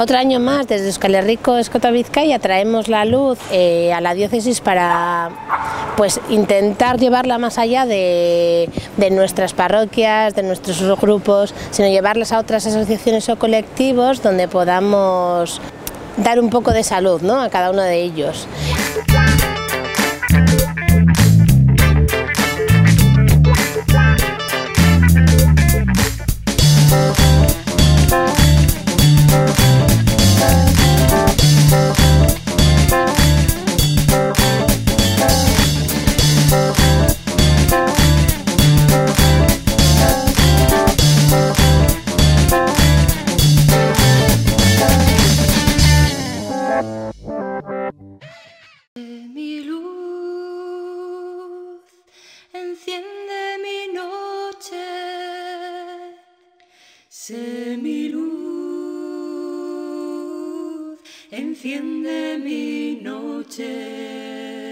Otro año más desde Euskal Herriko Escota Bizkaia traemos la luz a la diócesis para pues intentar llevarla más allá de nuestras parroquias, de nuestros grupos, sino llevarlas a otras asociaciones o colectivos donde podamos dar un poco de salud, ¿no?, a cada uno de ellos. Mi luz enciende mi noche, sé mi luz enciende mi noche.